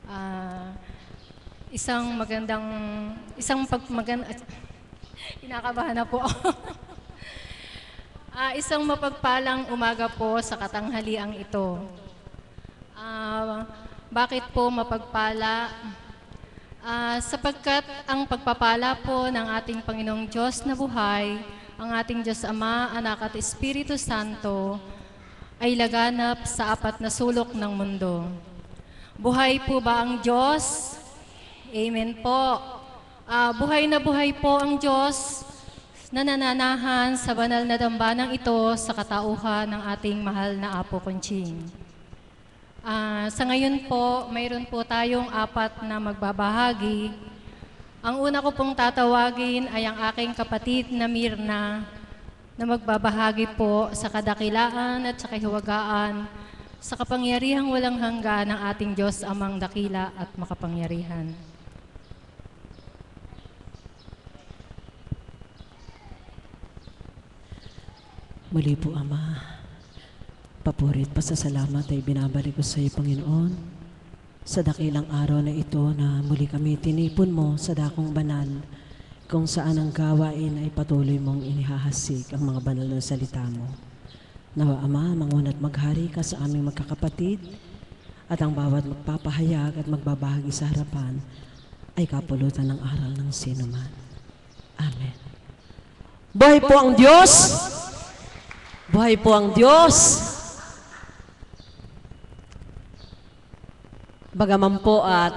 Ah, isang magandang, isang kinakabahan na po ako. Isang mapagpalang umaga po sa katanghaliang ito. Bakit po mapagpala? Sapagkat ang pagpapala po ng ating Panginoong Diyos na buhay, ang ating Diyos Ama, Anak at Espiritu Santo, ay laganap sa apat na sulok ng mundo. Buhay po ba ang Diyos? Amen po. Buhay po ang Diyos na nananahan sa banal na dambanang ito sa katauhan ng ating mahal na Apo Conching. Sa ngayon po, mayroon po tayong apat na magbabahagi. Ang una ko pong tatawagin ay ang aking kapatid na Mirna, na magbabahagi po sa kadakilaan at sa kahiwagaan sa kapangyarihang walang hanggan ng ating Diyos Amang dakila at makapangyarihan. Muli po, Ama, papuri at pasasalamat ay binabalik ko sa iyo, Panginoon, sa dakilang araw na ito na muli kami tinipon mo sa dakong banal, kung saan ang gawain ay patuloy mong inihahasik ang mga banal na salita mo. Nawa, Ama, manguna't maghari ka sa aming magkakapatid, at ang bawat magpapahayag at magbabahagi sa harapan ay kapulutan ng aral ng sinuman. Amen. Buhay po ang Diyos! Buhay po ang Diyos! Bagaman po at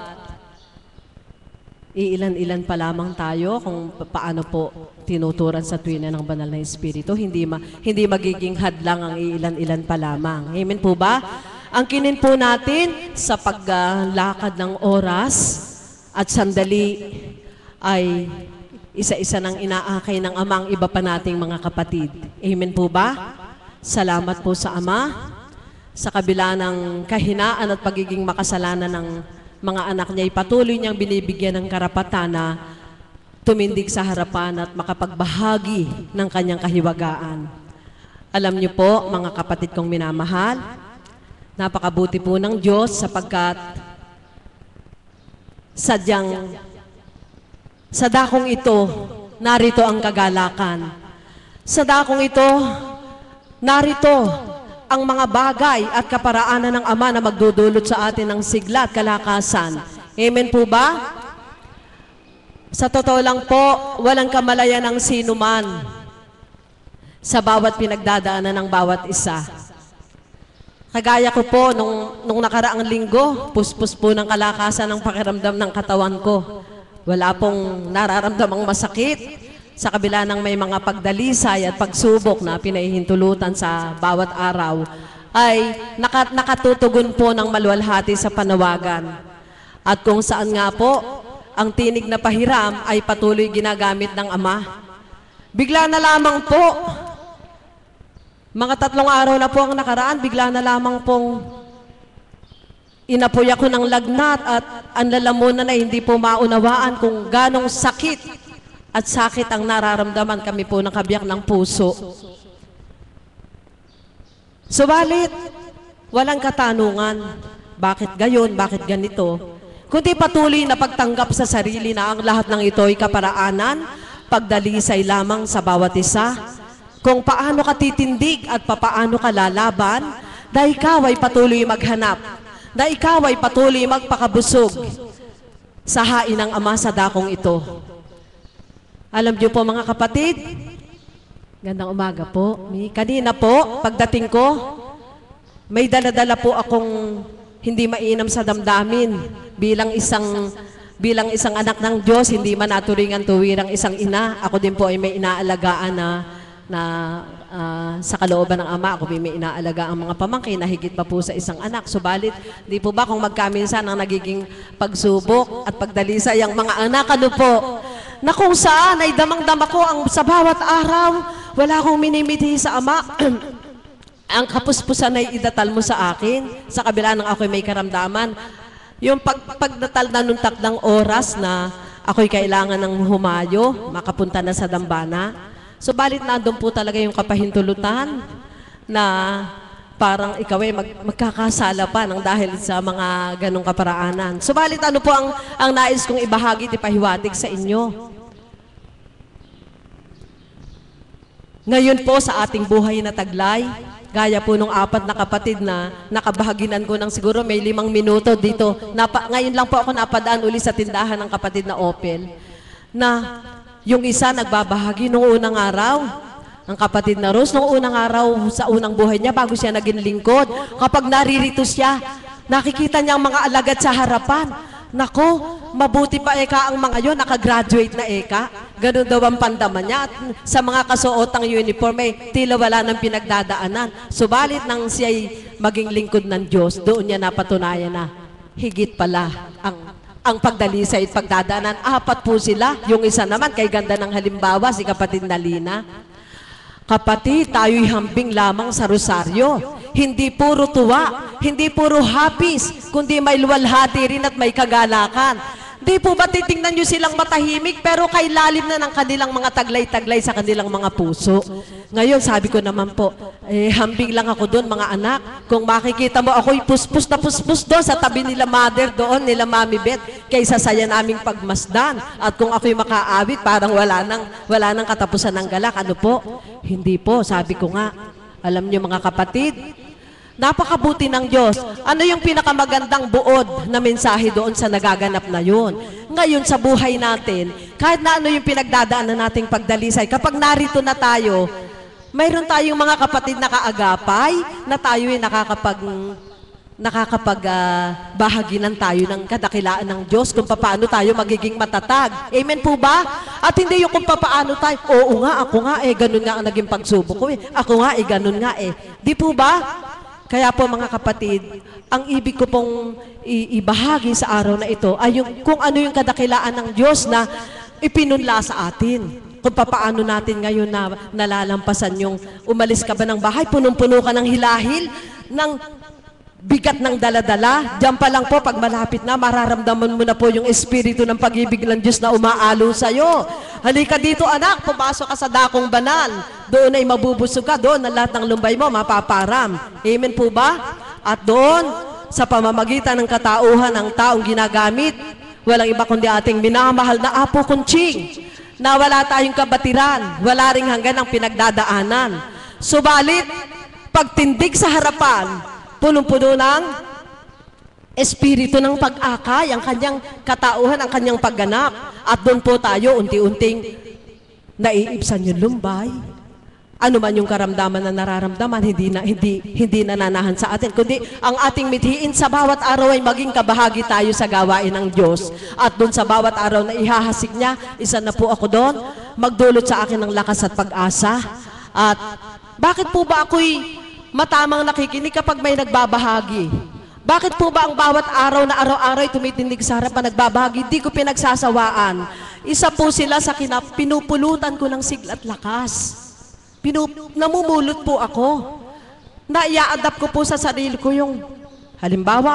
iilan-ilan pa lamang tayo kung paano po tinuturan sa tuwina ng banal na Espiritu, hindi magiging hadlang ang iilan-ilan pa lamang. Amen po ba? Ang kinin po natin sa paglakad ng oras at sandali ay isa-isa ng inaakay ng Ama ang iba pa nating mga kapatid. Amen po ba? Salamat po sa Ama, sa kabila ng kahinaan at pagiging makasalanan ng mga anak niya, patuloy niyang binibigyan ng karapatan na tumindig sa harapan at makapagbahagi ng kanyang kahiwagaan. Alam niyo po, mga kapatid kong minamahal, napakabuti po ng Diyos sapagkat sadyang sa dakong ito, narito ang kagalakan. Sa dakong ito, narito ang mga bagay at kaparaanan ng Ama na magdudulot sa atin ng sigla at kalakasan. Amen po ba? Sa totoo lang po, walang kamalayan ng sinuman sa bawat pinagdadaanan ng bawat isa. Kagaya ko po, nung nakaraang linggo, puspos po ng kalakasan ng pakiramdam ng katawan ko. Wala pong nararamdamang masakit. Sa kabila ng may mga pagdalisay at pagsubok na pinahihintulutan sa bawat araw, ay nakatutugon po ng maluwalhati sa panawagan. At kung saan nga po, ang tinig na pahiram ay patuloy ginagamit ng Ama. Bigla na lamang po, mga 3 araw na po ang nakaraan, bigla na lamang pong inapoy ako ng lagnat at ang lalamunan na hindi po maunawaan kung ganong sakit at sakit ang nararamdaman kami po ng kabiyak ng puso. Subalit, walang katanungan. Bakit gayon? Bakit ganito? Kundi patuloy na pagtanggap sa sarili na ang lahat ng ito ay kaparaanan, pagdalisay lamang sa bawat isa, kung paano ka titindig at papaano ka lalaban, dahil ikaw ay patuloy maghanap, dahil ikaw ay patuloy magpakabusog sa hain ng Ama sa dakong ito. Alam niyo po mga kapatid, gandang umaga po. Kanina po, pagdating ko, may dala-dala po akong hindi mainam sa damdamin. Bilang isang anak ng Diyos, hindi man naturingan tuwirang isang ina. Ako din po ay may inaalagaan na sa kalooban ng Ama, ako may inaalaga ang mga pamangkin na higit pa po sa isang anak. Subalit, di po ba kung magkaminsan ang nagiging pagsubok at pagdalisay ang mga anak, ano po, na kung saan ay damang-dama ko ang sa bawat araw, wala akong minimithi sa Ama. Ang kapuspusan ay idatal mo sa akin, sa kabila ng ako'y may karamdaman. Yung pagdatal na nung 3 oras na ako'y kailangan ng humayo, makapunta na sa dambana. Subalit nandun po talaga yung kapahintulutan na parang ikaw ay magkakasala pa ng dahil sa mga ganong kaparaanan. Subalit ano po ang nais kong ibahagi at ipahiwatig sa inyo? Ngayon po sa ating buhay na taglay, gaya po nung 4 na kapatid na nakabahaginan ko ng siguro may 5 minuto dito. Ngayon lang po ako napadaan uli sa tindahan ng kapatid na Opel, na yung isa nagbabahagi nung unang araw, ang kapatid na Rose, nung unang araw sa unang buhay niya bago siya naging lingkod, kapag naririto siya, nakikita niya ang mga alagad sa harapan. Nako, mabuti pa eka ang mga yon, nakagraduate na eka. Ganun daw ang pandaman niya. At sa mga kasuotang uniform, tila wala ng pinagdadaanan. Subalit nang siya'y maging lingkod ng Diyos, doon niya napatunayan na higit pala ang pagdalisay at pagdadaanan. 4 po sila. Yung isa naman, kay ganda ng halimbawa, si kapatid na Lina. Kapatid, tayo'y hambing lamang sa rosaryo. Hindi puro tuwa, hindi puro hapis, kundi may luwalhati rin at may kagalakan. Di po ba titingnan nyo silang matahimik pero kay lalim na ng kanilang mga taglay-taglay sa kanilang mga puso? Ngayon, sabi ko naman po, hambing lang ako doon mga anak. Kung makikita mo ako'y puspus na puspus doon sa tabi nila mother doon, nila Mami Beth, kaysa saya naming pagmasdan. At kung ako'y makaawit, parang wala nang katapusan ng galak. Ano po? Hindi po, sabi ko nga. Alam nyo mga kapatid, napakabuti ng Diyos. Ano yung pinakamagandang buod na mensahe doon sa nagaganap na yun? Ngayon sa buhay natin, kahit na ano yung pinagdadaanan nating pagdalisay, kapag narito na tayo, mayroon tayong mga kapatid na kaagapay na tayo ay nakakapagbahaginan tayo ng kadakilaan ng Diyos kung paano tayo magiging matatag. Amen po ba? At hindi yung kung paano tayo, oo nga, ako nga ganun nga ang naging pagsubok ko Ako nga ganun nga Di po ba? Kaya po mga kapatid, ang ibig ko pong ibahagi sa araw na ito ay kung ano yung kadakilaan ng Diyos na ipinunla sa atin. Kung paano natin ngayon na nalalampasan yung umalis ka ba ng bahay, punong-puno ka ng hilahil, ng bigat ng daladala. Diyan pa lang po, pag malapit na, mararamdaman mo na po yung espiritu ng pag-ibig ng Diyos na umaalo sa'yo. Halika dito anak, pumasok ka sa dakong banal. Doon ay mabubusog ka, doon ang lahat ng lumbay mo mapaparam. Amen po ba? At doon, sa pamamagitan ng katauhan ng taong ginagamit, walang iba kundi ating minamahal na Apo Kunching, na wala tayong kabatiran, wala ring hanggan ang pinagdadaanan. Subalit, pagtindig sa harapan, punong-puno ng espiritu ng pag-akay, ang kanyang katauhan, ang kanyang pagganap. At doon po tayo unti-unting naiibsan yung lumbay. Ano man yung karamdaman na nararamdaman, hindi nananahan sa atin. Kundi ang ating mithiin sa bawat araw ay maging kabahagi tayo sa gawain ng Diyos. At doon sa bawat araw na ihahasik niya, isa na po ako doon, magdulot sa akin ng lakas at pag-asa. At bakit po ba ako'y matamang nakikinig kapag may nagbabahagi? Bakit po ba ang bawat araw na araw-araw ay tumitindig sa harapan nagbabahagi? Di ko pinagsasawaan. Isa po sila sa pinupulutan ko ng sigla at lakas. Namumulot po ako. Naia-adapt ko po sa sarili ko yung halimbawa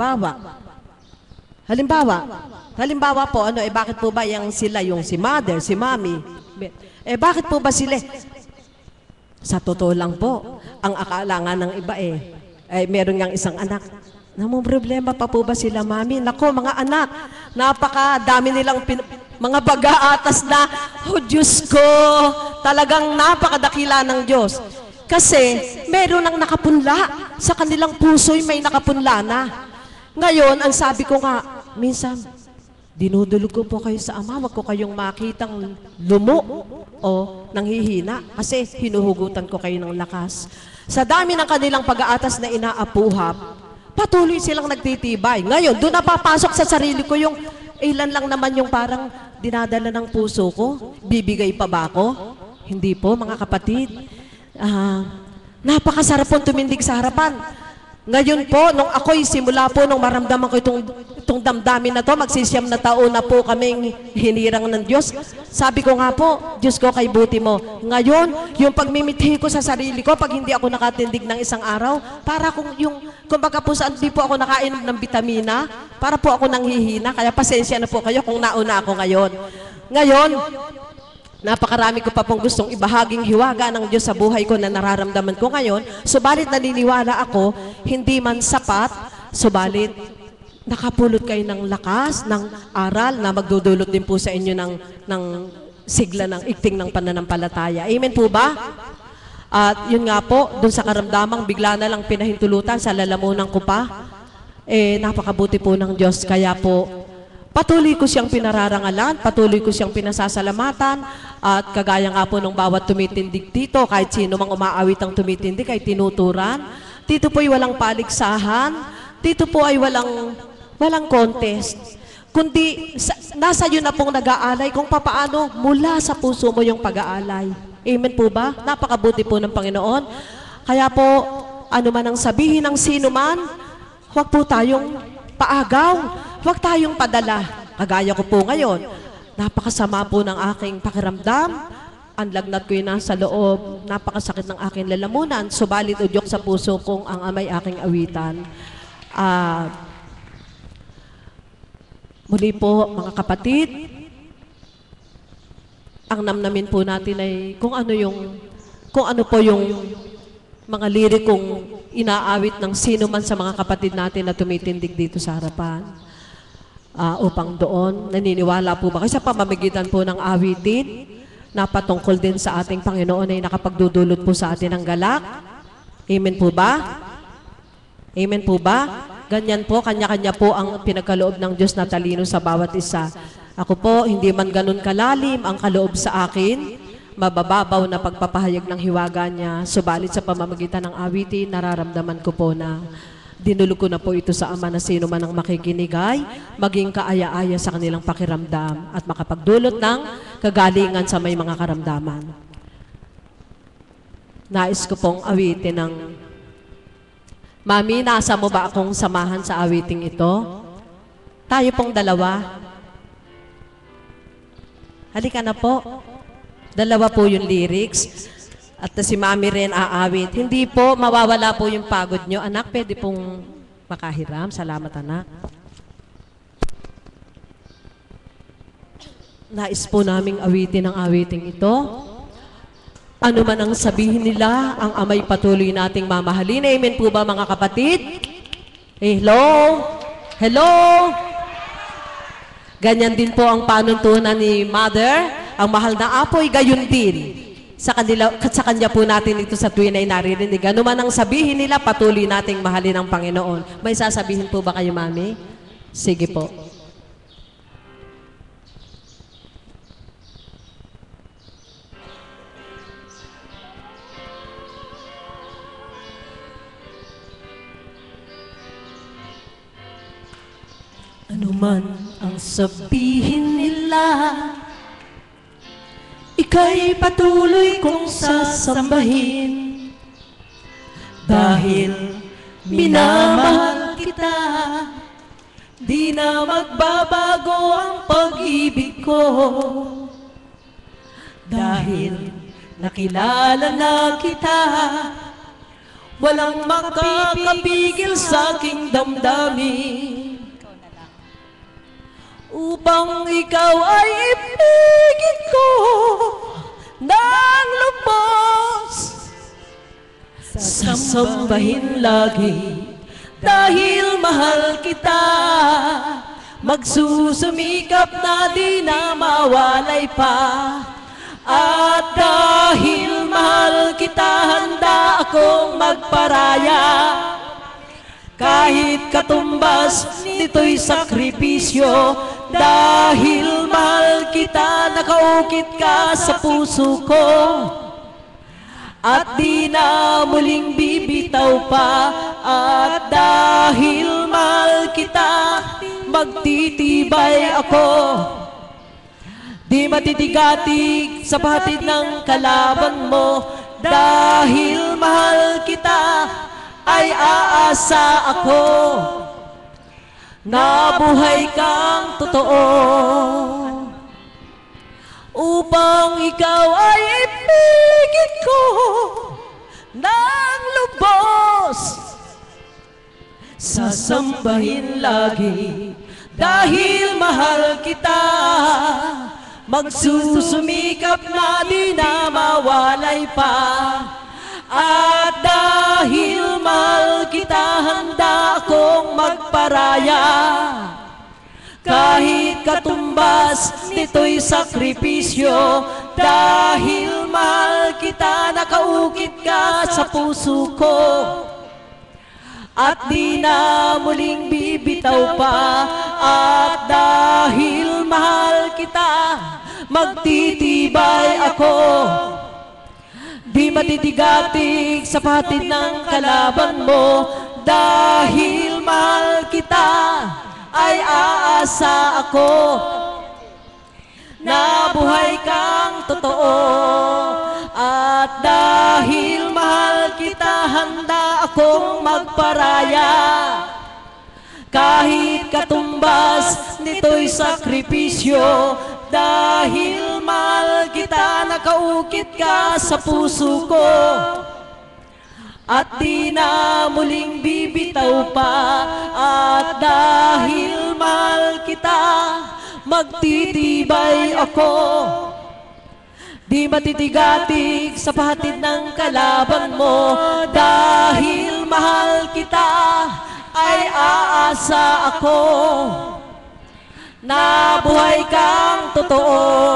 po, bakit po ba yung sila, yung si mother, si mommy? Bakit po ba sila? Sa totoo lang po, ang akala nga ng iba meron ngang isang anak. Namang problema pa po ba sila, mami? Nako, mga anak, napakadami nilang mga baga-atas na, oh Diyos ko, talagang napakadakila ng Diyos. Kasi, meron ang nakapunla. Sa kanilang puso'y may nakapunla na. Ngayon, ang sabi ko nga, minsan, dinudulog ko po kayo sa Ama, wag ko kayong makitang lumo o nanghihina kasi hinuhugutan ko kayo ng lakas. Sa dami ng kanilang pag-aatas na inaapuhap, patuloy silang nagtitibay. Ngayon, doon napapasok sa sarili ko yung ilan lang naman yung parang dinadala ng puso ko. Bibigay pa ba ako? Hindi po, mga kapatid. Napakasarap pong tumindig sa harapan. Ngayon po, nung ako'y simula po, nung maramdaman ko itong damdamin na to, magsisiyam na taon na po kaming hinirang ng Diyos. Sabi ko nga po, Diyos ko kay buti mo. Ngayon, yung pagmimithi ko sa sarili ko, pag hindi ako nakatindig ng isang araw, para kung kumbaga po saan di po ako nakainom ng vitamina, para po ako nanghihina, kaya pasensya na po kayo kung nauna ako ngayon. Ngayon, Napakarami ko pa pong gustong ibahaging hiwaga ng Diyos sa buhay ko na nararamdaman ko ngayon. Subalit naniniwala ako, hindi man sapat, subalit nakapulot kayo ng lakas, ng aral na magdudulot din po sa inyo ng sigla ng igting ng pananampalataya. Amen po ba? At yun nga po, dun sa karamdamang bigla na lang pinahintulutan sa lalamunan ko pa, napakabuti po ng Diyos. Kaya po, patuloy ko siyang pinararangalan, patuloy ko siyang pinasasalamatan, at kagaya nga po ng bawat tumitindig dito, kahit sino mang umaawit ang tumitindig ay tinuturan. Dito po ay walang paligsahan, dito po ay walang contest, kundi nasa iyo na pong nag-aalay kung papaano mula sa puso mo yung pag-aalay. Amen po ba? Napakabuti po ng Panginoon. Kaya po, ano man ang sabihin ng sino man, huwag po tayong paagaw, huwag tayong padala. Kagaya ko po ngayon, napakasama po ng aking pakiramdam, ang lagnat ko yun nasa loob, napakasakit ng aking lalamunan, subalit udyok sa puso kong ang amay aking awitan. Muli po, mga kapatid, ang namnamin po natin ay kung ano po yung mga lirikong inaawit ng sino man sa mga kapatid natin na tumitindig dito sa harapan. Upang doon, naniniwala po ba kasi sa pamamagitan po ng awitin na patungkol din sa ating Panginoon ay nakapagdudulot po sa atin ng galak? Amen po ba? Amen po ba? Ganyan po, kanya-kanya po ang pinagkaloob ng Diyos na talino sa bawat isa. Ako po, hindi man ganun kalalim ang kaloob sa akin, mabababaw na pagpapahayag ng hiwaga niya, subalit sa pamamagitan ng awitin, nararamdaman ko po na dinulog ko na po ito sa Ama na sino man ang makikinigay, maging kaaya-aya sa kanilang pakiramdam at makapagdulot ng kagalingan sa may mga karamdaman. Nais ko pong awitin ng Mami, nasa mo ba akong samahan sa awiting ito? Tayo pong dalawa. Halika na po. Dalawa po yung lyrics. At si Mami rin aawit. Hindi po, mawawala po yung pagod nyo. Anak, pwede pong makahiram. Salamat, anak. Nais po naming awitin ang awiting ito. Ano man ang sabihin nila, ang amay patuloy nating mamahalin. Amen po ba, mga kapatid? Hello? Hello? Ganyan din po ang panuntunan ni Mother. Ang mahal na apoy, gayon din. Sa kanya po natin ito sa tuwin ay naririnig. Ano man ang sabihin nila, patuloy nating mahalin ang Panginoon. May sasabihin po ba kayo, Mami? Sige po. Ano man ang sabihin nila, ika'y patuloy kong sasambahin. Dahil minamahal kita, di na magbabago ang pag-ibig ko. Dahil nakilala na kita, walang makakapigil sa aking damdamin. Upang ikaw ay ibigin ko ng lubos, sasambahin lagi dahil mahal kita, magsusumikap na di na mawalay pa. At dahil mahal kita, handa akong magparaya, kahit katumbas nito'y sakripisyo. Dahil mahal kita, nakaukit ka sa puso ko, at di na muling bibitaw pa. At dahil mahal kita, magtitibay ako, di matitigatig sa batid ng kalaban mo. Dahil mahal kita, ay aasa ako, nabuhay kang totoo, upang ikaw ay ibigin ko ng lubos, sasambahin lagi dahil mahal kita, magsusumikap na di na mawalay pa. At dahil mahal kita, handa akong magparaya. Kahit katumbas nito'y sakripisyo, dahil mahal kita, nakaukit ka sa puso ko. At di na muling bibitaw pa. At dahil mahal kita, magtitibay ako. Di matitigatig sa patid ng kalaban mo. Dahil mahal kita, ay aasa ako na buhay kang totoo. At dahil mahal kita, handa akong magparaya. Kahit katumbas nito'y sakripisyo, dahil mahal kita, nakaukit ka sa puso ko. At di na muling bibitaw pa. At dahil mahal kita, magtitibay ako. Di matitigatig sa patid ng kalaban mo. Dahil mahal kita, ay aasa ako na buhay kang totoo.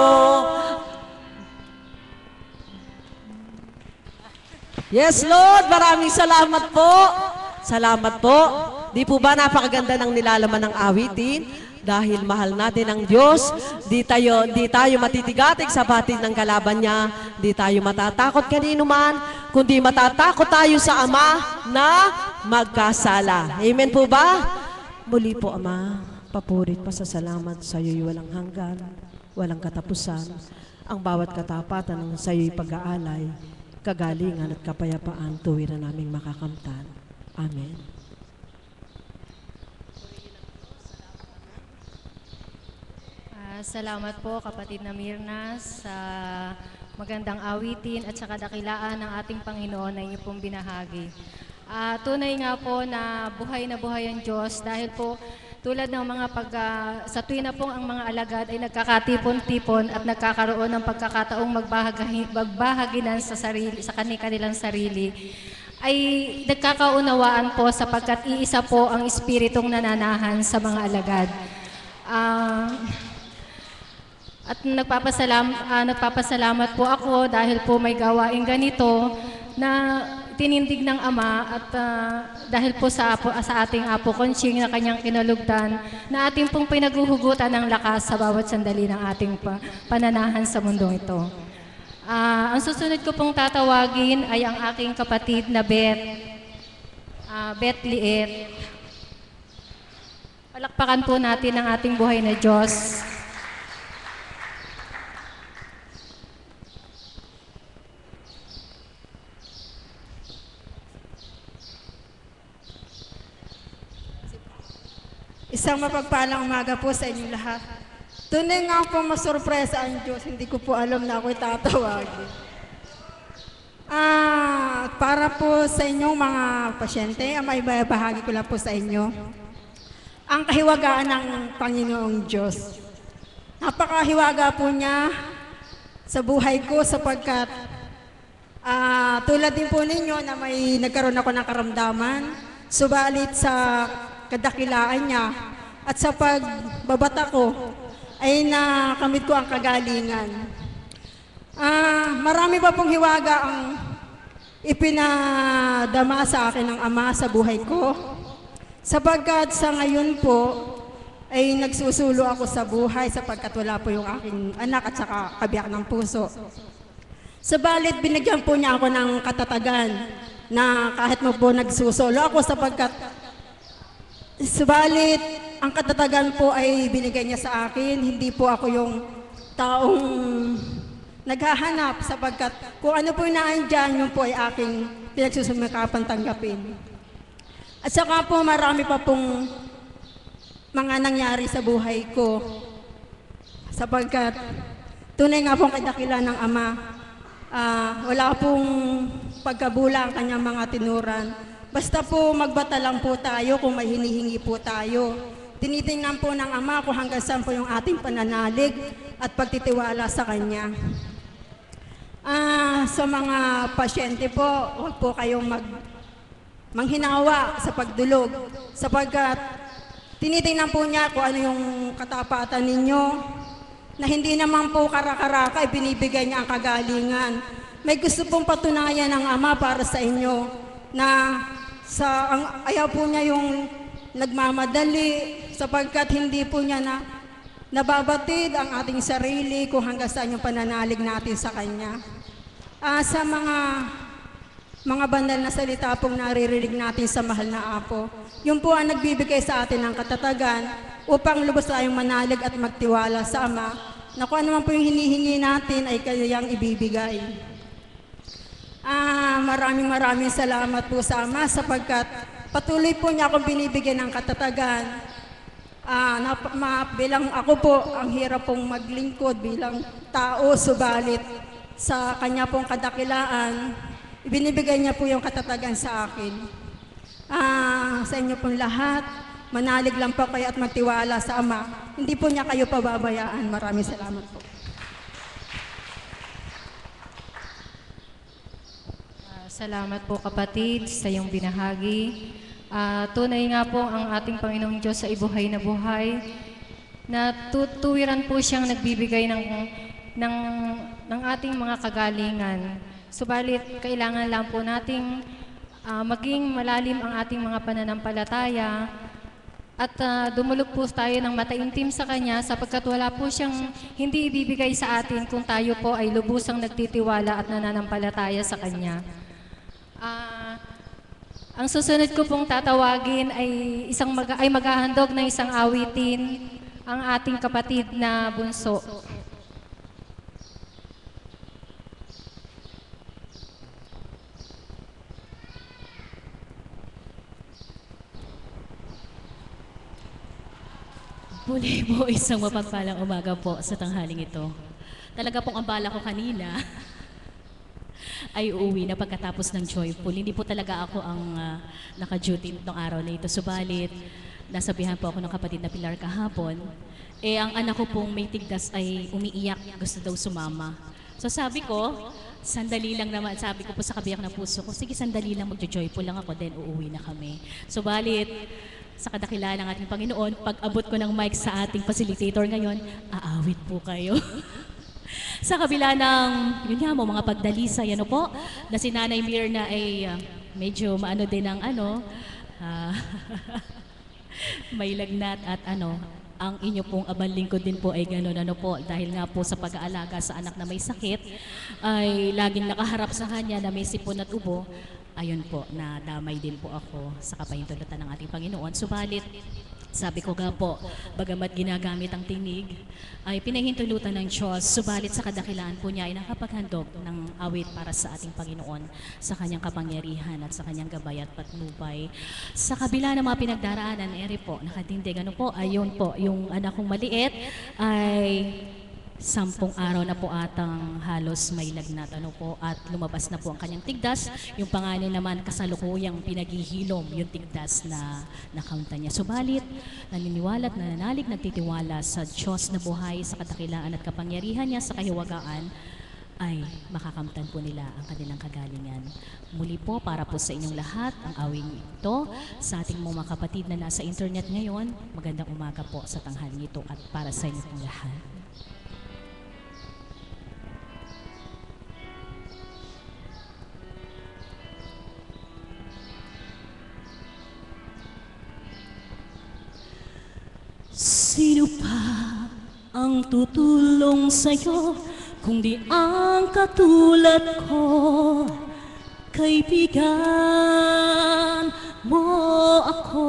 Yes, Lord, maraming salamat po. Salamat po. Di po ba napakaganda ng nilalaman ng awitin? Dahil mahal natin ang Diyos, di tayo matitigatig sa batid ng kalaban niya, di tayo matatakot kanino man, kundi matatakot tayo sa Ama na magkasala. Amen po ba? Muli po, Ama, papurit pasasalamat sa iyo'y walang hanggan, walang katapusan. Ang bawat katapatan ng sa iyo'y pag-aalay, kagalingan at kapayapaan tuwiran naming makakamtan. Amen. Salamat po kapatid na Mirna sa magandang awitin at saka dakilaan ng ating Panginoon na inyo pong binahagi. Tunay nga po na buhay ang Diyos dahil po tulad ng mga sa tuwing na pong ang mga alagad ay nagkakatipon-tipon at nagkakaroon ng pagkakataong magbahaginan sa kanilang sarili, ay nagkakaunawaan po sapagkat iisa po ang espiritong nananahan sa mga alagad. At nagpapasalamat po ako dahil po may gawain ganito na tinindig ng Ama at dahil po sa ating Apo Conching na kanyang kinalugdan na ating pong pinaghuhugutan ng lakas sa bawat sandali ng ating pananahan sa mundong ito. Ang susunod ko pong tatawagin ay ang aking kapatid na Beth Liet. Palakpakan po natin ang ating buhay na Diyos. Isang mapagpalang umaga po sa inyong lahat. Tunay nga po masurpresa ang Diyos, hindi ko po alam na ako'y tatawagin. Para po sa inyong mga pasyente, may bahagi ko lang po sa inyo. Ang kahiwagaan ng Panginoong Diyos. Napakahiwaga po niya sa buhay ko sapagkat tulad din po ninyo na may nagkaroon ako ng karamdaman, subalit sa kadakilaan niya at sa pagbabata ko ay nakamit ko ang kagalingan. Marami pa pong hiwaga ang ipinadama sa akin ng Ama sa buhay ko sapagkat sa ngayon po ay nagsusulo ako sa buhay sapagkat wala po yung aking anak at saka kabiyak ng puso. Sabalit binigyan po niya ako ng katatagan na kahit mo po nagsusulo ako sapagkat subalit, ang katatagan po ay binigay niya sa akin. Hindi po ako yung taong naghahanap sapagkat kung ano po yung naandyan, yun po ay aking pinagsusumikapan tanggapin. At saka po marami pa pong mga nangyari sa buhay ko sapagkat tunay nga pong kadakilan ng Ama. Wala pong pagkabula ang kanyang mga tinuran. Basta po magbata lang po tayo kung may hinihingi po tayo. tinitingnan po ng Ama kung hanggang saan po yung ating pananalig at pagtitiwala sa Kanya. Sa mga pasyente po, huwag po kayong manghinawa sa pagdulog sapagkat tinitingnan po niya kung ano yung katapatan ninyo na hindi naman po karakaraka ibinibigay niya ang kagalingan. May gusto pong patunayan ng Ama para sa inyo na ayaw po niya yung nagmamadali sapagkat hindi po niya nababatid ang ating sarili kung hanggang saan yung pananalig natin sa Kanya. Sa mga banal na salita pong naririnig natin sa mahal na Apo, yun po ang nagbibigay sa atin ng katatagan upang lubos tayong manalig at magtiwala sa Ama na kung ano man po yung hinihingi natin ay kayang ibibigay. Maraming salamat po sa Ama sapagkat patuloy po niya akong binibigyan ng katatagan. Bilang ako po, ang hirap pong maglingkod bilang tao, subalit sa Kanya pong kadakilaan, ibinibigay niya po yung katatagan sa akin. Sa inyo pong lahat, manalig lang po kayo at magtiwala sa Ama. Hindi po niya kayo pababayaan. Maraming salamat po. Salamat po kapatid sa iyong binahagi. Tunay nga po ang ating Panginoong Diyos sa ibuhay na buhay na tuwiran po siyang nagbibigay ng ating mga kagalingan. Subalit, kailangan lang po nating maging malalim ang ating mga pananampalataya at dumulog po tayo ng mataimtim sa Kanya sapagkat wala po siyang hindi ibibigay sa atin kung tayo po ay lubusang nagtitiwala at nananampalataya sa Kanya. Ang susunod ko pong tatawagin ay maghahandog ng isang awitin ang ating kapatid na bunso. Muli po isang mapagpalang umaga po sa tanghaling ito. Talaga pong ang bala ko kanina ay uuwi na pagkatapos ng Joyful. Hindi po talaga ako ang naka-duty nitong araw na ito. Subalit, nasabihan po ako ng kapatid na Pilar kahapon, ang anak ko pong may tigdas ay umiiyak, gusto daw sumama. So sabi ko, sandali lang naman, sabi ko po sa kabiyak ng puso ko, sige sandali lang, magjo-joyful lang ako, then uuwi na kami. Subalit, sa kadakilaan ng ating Panginoon, pag abot ko ng mic sa ating facilitator ngayon, aawit po kayo. Sa kabila ng, yun nga mo, mga pagdalisay, po, na si Nanay Mirna ay medyo maano din ng may lagnat at ang inyo pong abang lingkod din po ay gano'n po, dahil nga po sa pag-aalaga sa anak na may sakit, ay laging nakaharap sa kanya na may sipon at ubo. Ayun po, nadamay din po ako sa kapahintulutan ng ating Panginoon. Subalit, sabi ko nga po, bagamat ginagamit ang tinig, ay pinahintulutan ng Diyos, subalit sa kadakilaan po niya ay nakapaghandog ng awit para sa ating Panginoon, sa kanyang kapangyarihan at sa kanyang gabay at patnubay. Sa kabila ng mga pinagdaraanan, po, nakadindig, ayun po, yung anak kong maliit ay 10 araw na po atang halos may lagnat at lumabas na po ang kanyang tigdas. Yung panganay naman kasalukuyang pinaghihilom yung tigdas na nakaunta niya. Subalit, naniniwala at nananalig, nagtitiwala sa Diyos na buhay, sa kadakilaan at kapangyarihan niya, sa kahiwagaan, ay makakamtan po nila ang kanilang kagalingan. Muli po, para po sa inyong lahat, ang awing ito sa ating mga kapatid na nasa internet ngayon, magandang umaga po sa tanghaling ito at para sa inyo pong lahat. Sino pa ang tutulong sa'yo kung di ang katulad ko? Kaibigan mo ako.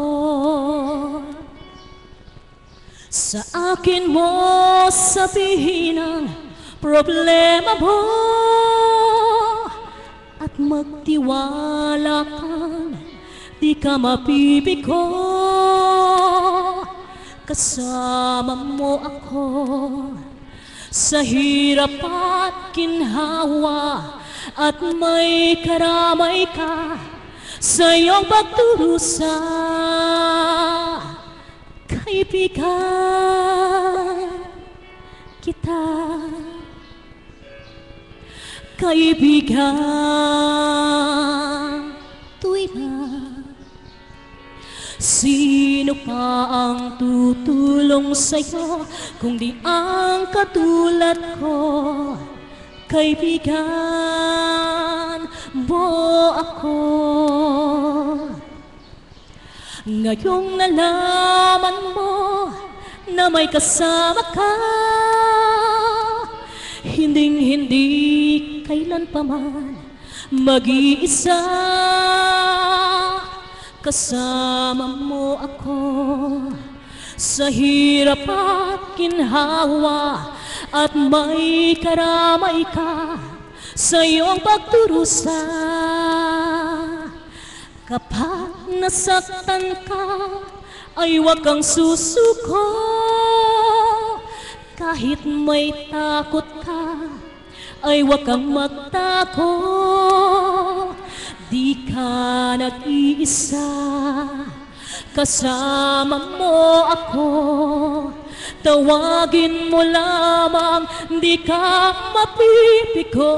Sa akin mo sabihin ang problema mo at magtiwala kang di ka mapibigo. Kasama mo ako sa hirap at ginhawa at may karamay ka sa iyong pagturusa. kaibigan kita. Kaibigan, tuwing sino pa ang tutulong sa'yo kung di ang katulad ko? Kaibigan mo ako. Ngayong nalaman mo na may kasama ka, hinding-hindi kailan pa man mag-iisa. Kasama mo ako sa hirap at ginhawa, at may karamay ka sa iyong pagturusa. Kapag nasaktan ka, ay huwag kang susuko. Kahit may takot ka, ay huwag kang magtako. Di ka nag-iisa, kasama mo ako. Tawagin mo lamang, di ka mapipiko.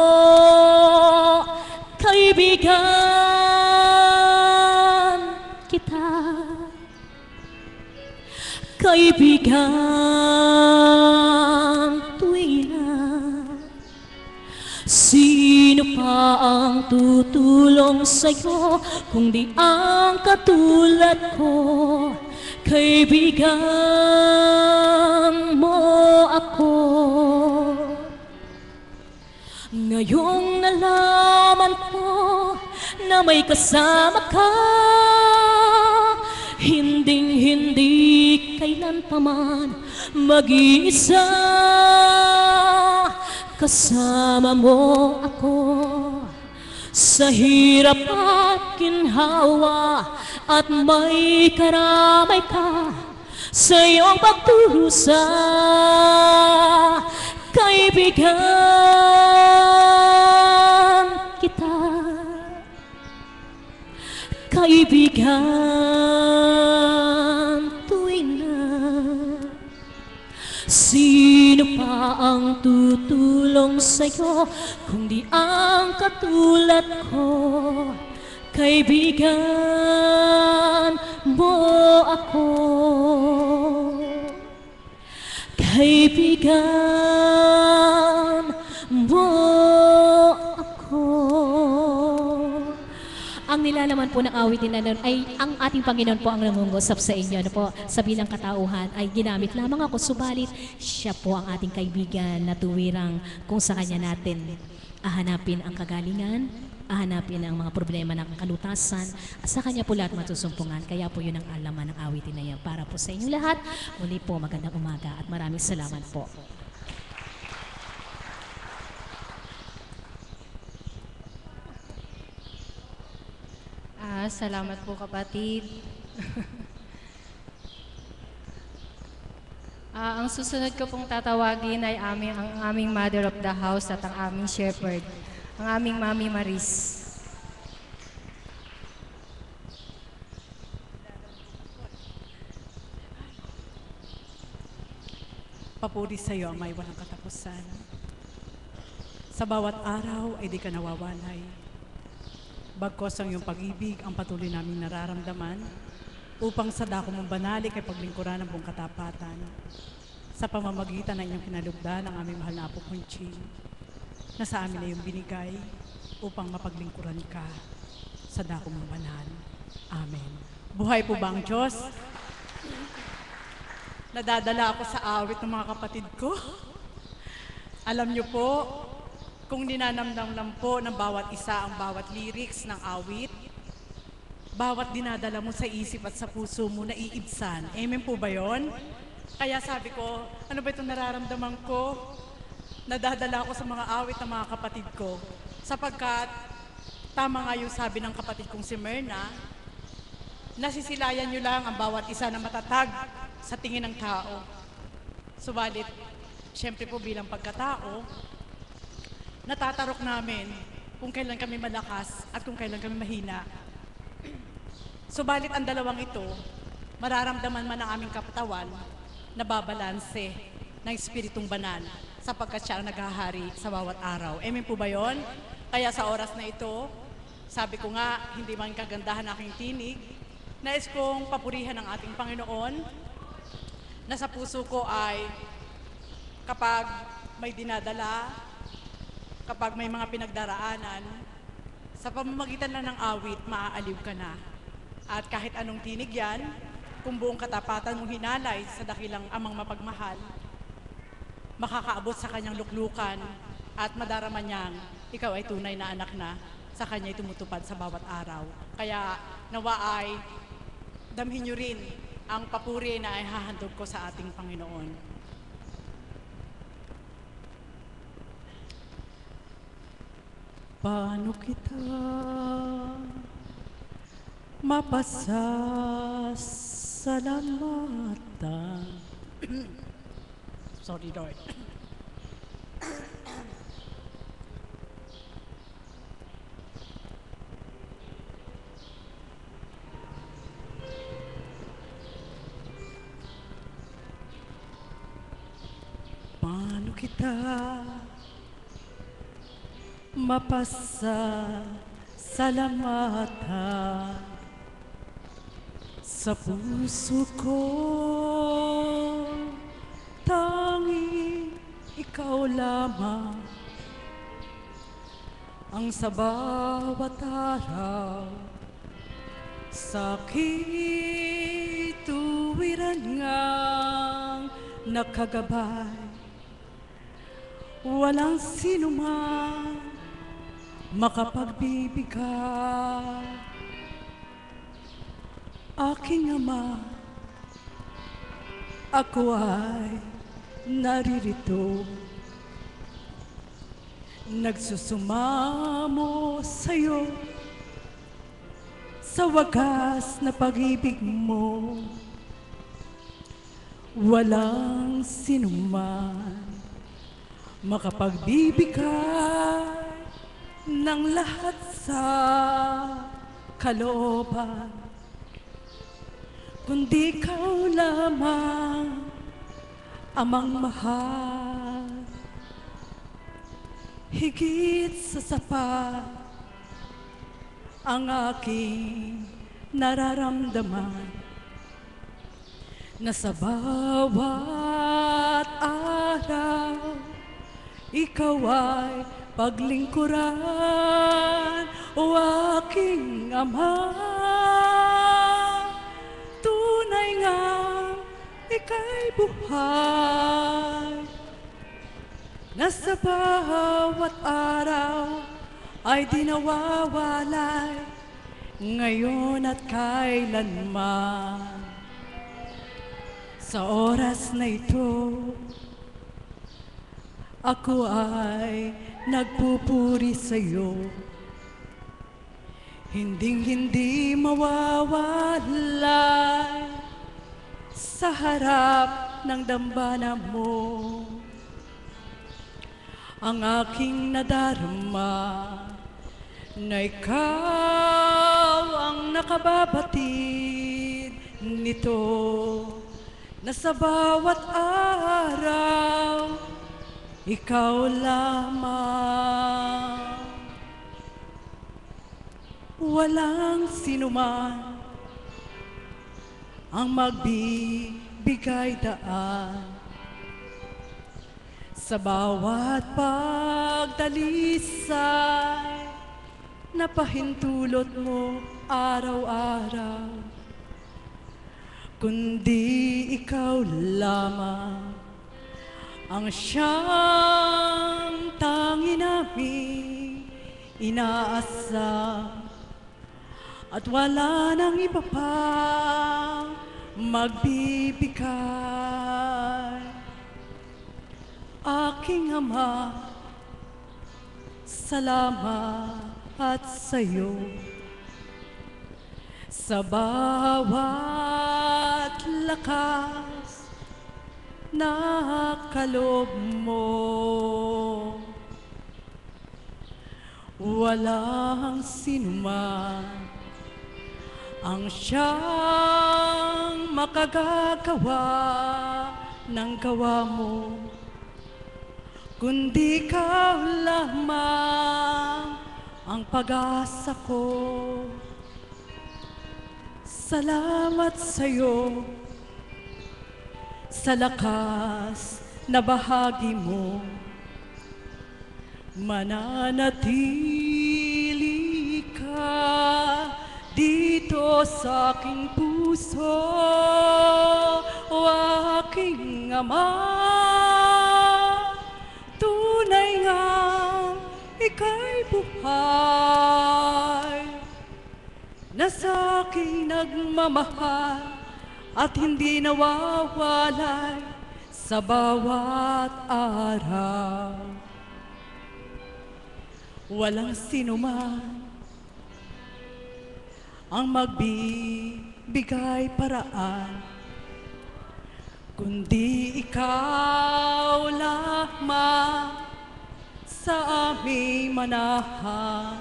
Kaibigan kita. Kaibigan tuwing sino pa ang tutulong sa'yo kung di ang katulad ko? Kaibigan mo ako. Ngayong nalaman ko na may kasama ka, hinding-hindi kailan pa man mag-iisa. Kasama mo ako sa hirap at ginhawa, at may karamay ka sa iyong pagturusa. Kaibigan kita. Kaibigan tuwing na sino pa ang tutulong sa'yo kung di ang katulad ko? Kaibigan mo ako. Kaibigan mo ako. Ang nilalaman po ng awitin na nun ay ang ating Panginoon po ang nangungusap sa inyo. Ano po, sa bilang katauhan ay ginamit lamang ako, subalit siya po ang ating kaibigan na tuwirang kung sa kanya natin ahanapin ang kagalingan, ahanapin ang mga problema ng kalutasan, at sa kanya po lahat matusumpungan. Kaya po yun ang alaman ng awitin na yan. Para po sa inyong lahat, muli po magandang umaga at maraming salamat po. Salamat po kapatid. Ang susunod ko pong tatawagin ay ang aming mother of the house at ang aming shepherd, ang aming Mami Maris. Papuri sa iyo ang may walang katapusan. Sa bawat araw ay di ka nawawalay. Bagkos ang iyong pag-ibig ang patuloy namin nararamdaman upang sa dako mong banalik ay paglingkuran ng buong katapatan. Sa pamamagitan ng inyong kinalugdan ng aming mahal na Apo Conching, na sa amin ay iyong binigay upang mapaglingkuran ka sa dako mong banal. Amen. Buhay po ba ang Diyos? Nadadala ako sa awit ng mga kapatid ko. Alam niyo po, kung ninanamdam lang po ng bawat isa ang bawat lyrics ng awit, bawat dinadala mo sa isip at sa puso mo naiibsan. Amen po ba yon? Kaya sabi ko, ano ba itong nararamdaman ko? Nadadala ako sa mga awit ng mga kapatid ko. Sapagkat, tama nga yung sabi ng kapatid kong si Myrna, nasisilayan nyo lang ang bawat isa na matatag sa tingin ng tao. Subalit, syempre po bilang pagkatao, natatarok namin kung kailan kami malakas at kung kailan kami mahina. Subalit ang dalawang ito mararamdaman man ng aming kapatawan na babalanse ng Espiritong Banal sapagkat siya ang naghahari sa bawat araw. Amen po ba yun? Kaya sa oras na ito, sabi ko nga, hindi man kagandahan aking tinig, nais kong papurihan ng ating Panginoon na sa puso ko ay kapag may dinadala, kapag may mga pinagdaraanan, sa pamamagitan lang ng awit, maaaliw ka na. At kahit anong tinig yan, kung buong katapatan mo hinalay sa dakilang amang mapagmahal, makakaabot sa kanyang luklukan at madarama niyang ikaw ay tunay na anak na sa kanya'y tumutupad sa bawat araw. Kaya nawa ay damhin niyo rin ang papuri na ay hahandog ko sa ating Panginoon. Paano kita mapasasalamatan? Sorry, Lord. Paano kita mapasasalamatan sa puso ko? Tanging ikaw lamang ang sa bawat araw sa aking tuwiran ngang nakagabay. Walang sino man makapagbibigay. Aking Ama, ako ay naririto, nagsusumamo sa'yo sa wagas na pag-ibig mo. Walang sinuman makapagbibigay ng lahat sa kalooban, kundi ikaw lamang, Amang mahal, higit sa sapat ang aking nararamdaman, na sa bawat araw ikaw ay paglingkuran, o aking Ama. Tunay nga ika'y buhay, na sa bawat araw ay di nawawalay, ngayon at kailanman. Sa oras na ito, ako ay nagpupuri sa'yo, hinding-hindi mawawalay sa harap ng dambana mo. Ang aking nadarama na ikaw ang nakababatid nito, na sa bawat araw ikaw lamang. Walang sinuman ang magbibigay daan sa bawat pagdalisay na pahintulot mo araw-araw, kundi ikaw lamang ang siyang tangi naming inaasam, at wala nang iba pang magbibigay. Aking Ama, salamat sa'yo sa bawat lakas na kaloob mo. Walang sinuman ang siyang makagagawa ng gawa mo, kundi ikaw lamang ang pag-asa ko. Salamat sa'yo sa lakas na bahagi mo, mananatili ka dito sa aking puso, o aking Ama. Tunay ngang ika'y buhay, na sa aking nagmamahal at hindi nawawalay sa bawat araw. Walang sinuman ang magbibigay paraan, kundi ikaw lamang sa aming manahan.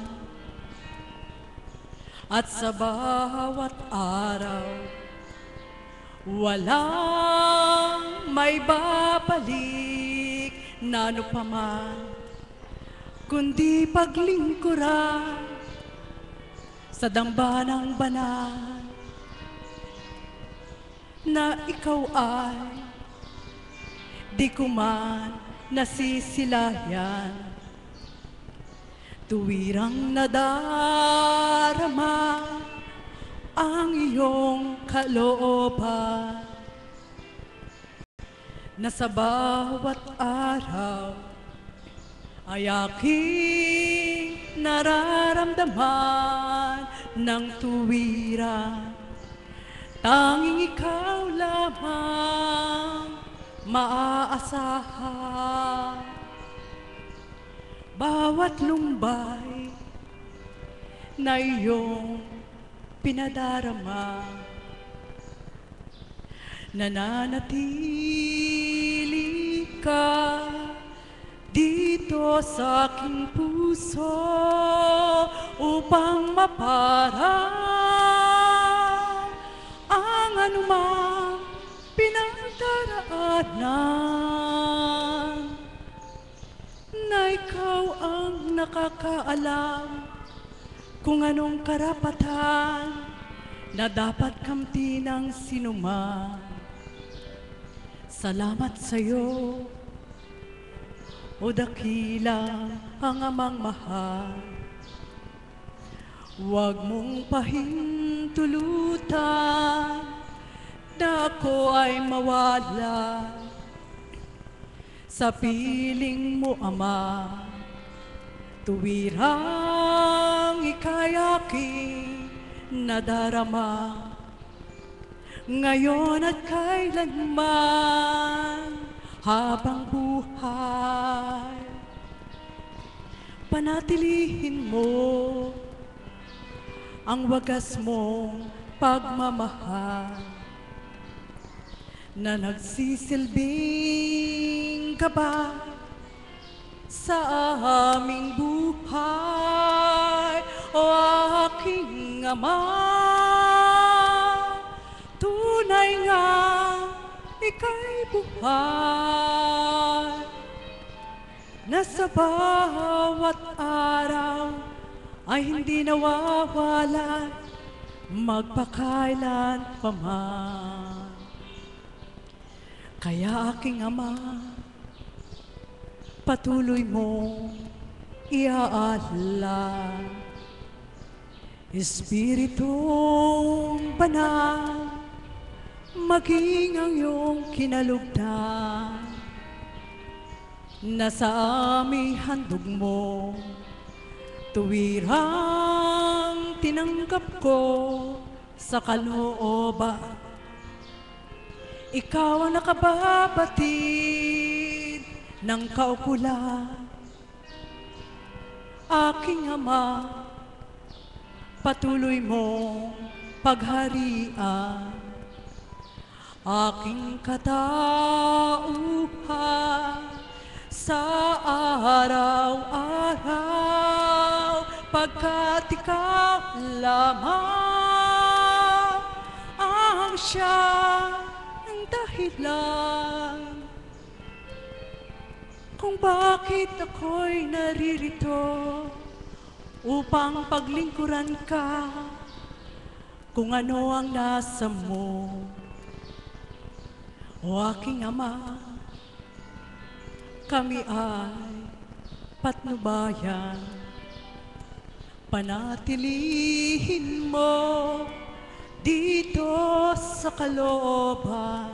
At sa bawat araw, walang may babalik na ano paman, kundi paglingkuran sa dambanang banal, na ikaw ay di ko man nasisilayan. Tuwirang nadarama ang iyong kalooban, na sa bawat araw ay aking nararamdaman ng tuwiran. Tanging ikaw lamang maaasahan. Bawat lumbay na iyong pinadarama, nananatili ka dito sa aking puso, upang maparang ang anumang pinagdaraanan, na ikaw ang nakakaalam kung anong karapatan na dapat kamti ng sinuman. Salamat sa'yo, o dakila ang amang mahal. Huwag mong pahintulutan na ako ay mawala sa piling mo, Ama. Tuwirang ika'y aking nadarama, ngayon at kailanman habang buhay. Panatilihin mo ang wagas mong pagmamahal, na nagsisilbing gabay sa aming buhay, o aking Ama. Tunay nga ika'y buhay, na sa bawat araw ay hindi nawawala magpakailan pa man. Kaya aking Ama, patuloy mong iaalala, Espiritong Banal, maging ang iyong kinalugdan, na sa aming handog mo tuwirang tinanggap ko sa kalooban. Ikaw ang nakababatid ng kaukulan, aking Ama. Patuloy mong pagharian aking katauhan sa araw-araw, pagkat ikaw lamang lamang siya ang dahilan kung bakit ako'y naririto upang paglingkuran ka kung ano ang nasa mo. O aking Ama, kami ay patnubayan, panatilihin mo dito sa kalooban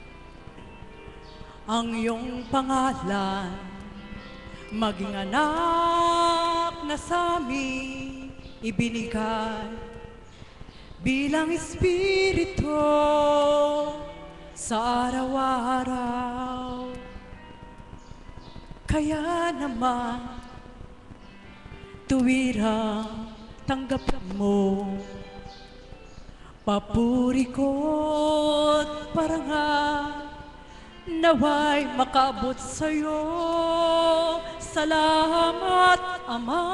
ang iyong pangalan, maging anak na sa amin ibinigay bilang Espiritu sa araw-araw. Kaya naman, tuwirang tanggapin mo papuri ko't parangal, naway makaabot sa'yo. Salamat, Ama,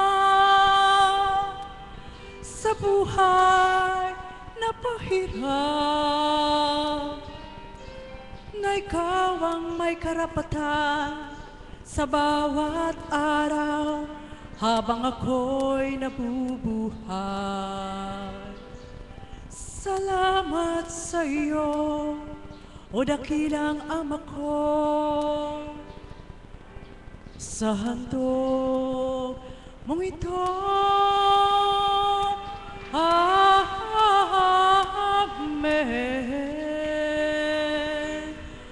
sa buhay na pahirap, na ikaw ang may karapatan sa bawat araw habang ako'y nabubuhay. Salamat sa iyo, o dakilang Ama ko, sa handog mong ito. Amen.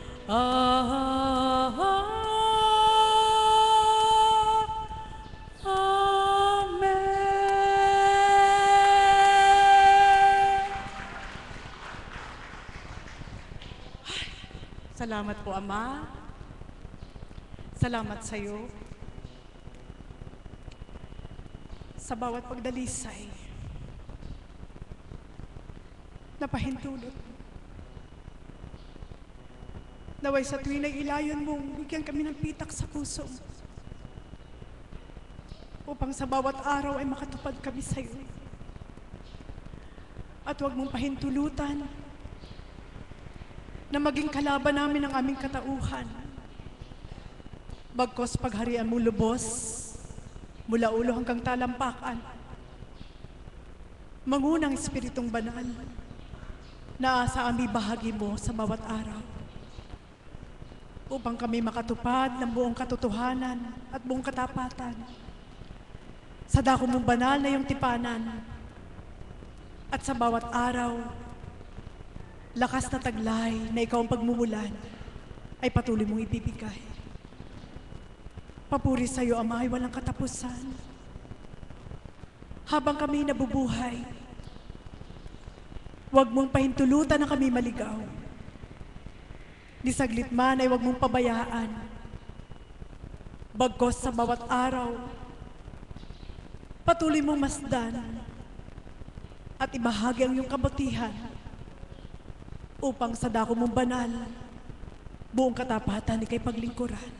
Salamat po, Ama. Salamat sa iyo sa bawat pagdalisay na pahintulot. Naway sa tuwing na ilayon mo, bigyan kami ng pitak sa puso upang sa bawat araw ay makatupad kami sa iyo. At huwag mong pahintulutan na maging kalaban namin ang aming katauhan. Bagkos pagharian mo lubos, mula ulo hanggang talampakan, mangunang Espiritong Banal na sa aming bahagi mo sa bawat araw, upang kami makatupad ng buong katotohanan at buong katapatan sa dako mong banal na iyong tipanan, at sa bawat araw, lakas na taglay na ikaw ang pagmumulan ay patuloy mong ibibigay. Papuri sa iyo, Ama, ay walang katapusan. Habang kami nabubuhay, huwag mong pahintulutan na kami maligaw. Ni saglit man ay huwag mong pabayaan. Bagkos sa bawat araw, patuloy mong masdan at ibahagi ang iyong kabutihan upang sa dako mong banal, buong katapatan ikay paglingkuran.